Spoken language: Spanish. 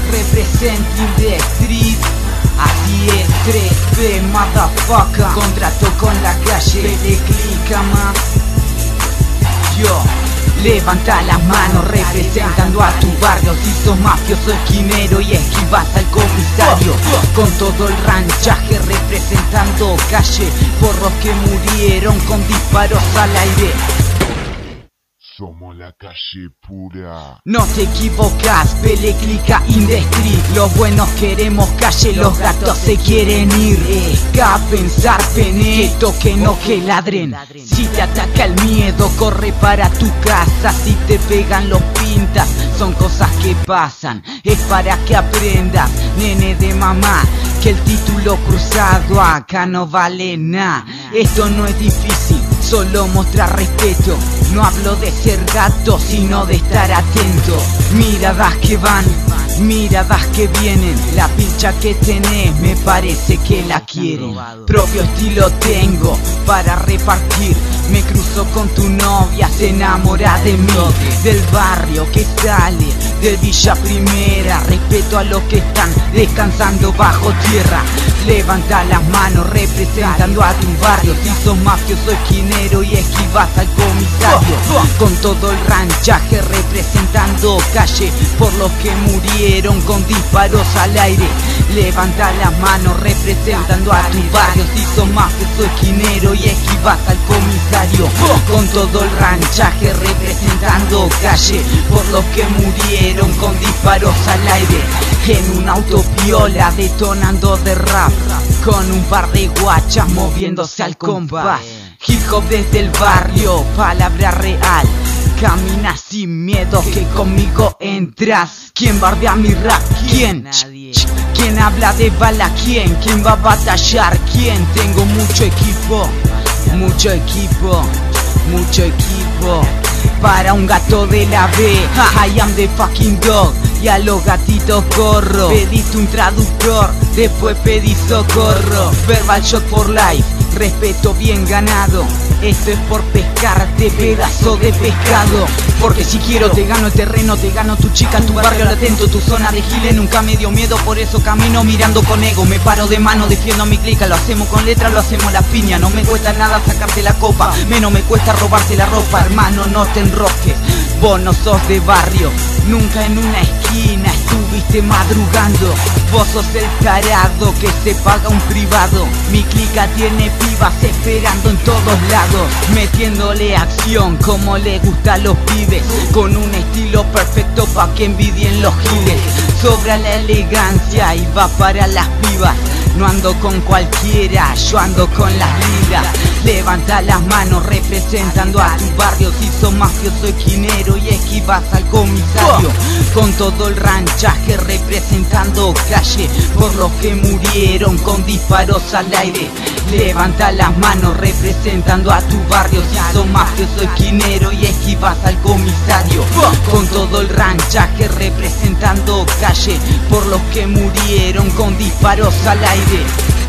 Representing the street. Así es, 3P, motherfucker. Contrato con la calle, le clica más. Yo, levanta las manos representando a tu barrio. Si sos mafioso esquinero y esquivas al comisario. Con todo el ranchaje representando calle. Por los que murieron con disparos al aire. Somos la calle pura. No te equivocas, pele clica in the street. Los buenos queremos calle, los gatos se quieren ir. Escapen, zarpen, que toquen o que ladren. Si te ataca el miedo, corre para tu casa. Si te pegan los pintas, son cosas que pasan. Es para que aprendas, nene de mamá, que el título cruzado acá no vale nada. Esto no es difícil, solo mostrar respeto. No hablo de ser gato, sino de estar atento. Miradas que van, miradas que vienen. La pincha que tenés me parece que la quieren. Propio estilo tengo para repartir. Me cruzo con tu novia, se enamora de mí. Del barrio que sale, del Villa Primera. Respeto a los que están descansando bajo tierra. Levanta las manos representando a tu barrio. Si sos mafioso esquinero y esquivas al comisario. Con todo el ranchaje representando calle. Por los que murieron con disparos al aire. Levanta las manos representando a tu barrio. Si sos mafioso esquinero y esquivas al comisario. Con todo el ranchaje representando calle. Por los que murieron con disparos al aire. En un auto piola detonando de rap. Con un par de guachas moviéndose al compás. Hip hop desde el barrio, palabra real. Camina sin miedo que conmigo entras. ¿Quién bardea mi rap? ¿Quién? ¿Quién habla de bala? ¿Quién? ¿Quién va a batallar? ¿Quién? Tengo mucho equipo, mucho equipo, mucho equipo. Para un gato de la B, I am the fucking dog. Y a los gatitos corro. Pediste un traductor, después pedí socorro. Verbal shot for life, respeto bien ganado. Esto es por pescarte, pedazo de pescado. Porque si quiero te gano el terreno, te gano tu chica, tu barrio al atento. Tu zona de giles nunca me dio miedo, por eso camino mirando con ego. Me paro de mano, defiendo mi clica. Lo hacemos con letras, lo hacemos la piña. No me cuesta nada sacarte la copa, menos me cuesta robarte la ropa. Hermano, no te enrosques, vos no sos de barrio. Nunca en una esquina estuviste madrugando. Vos sos el tarado que se paga un privado. Mi clica tiene pibas esperando en todos lados, metiéndole acción como le gusta a los pibes. Con un estilo perfecto pa' que envidien los giles. Sobra la elegancia y va para las pibas. No ando con cualquiera, yo ando con las ligas. Levanta las manos representando a tu barrio. Si sos mafioso esquinero y esquivas al comisario. Con todo el ranchaje representando calle. Por los que murieron con disparos al aire. Levanta las manos representando a tu barrio. Si sos mafioso esquinero y esquivas al comisario. Con todo el ranchaje representando calle. Por los que murieron con disparos al aire.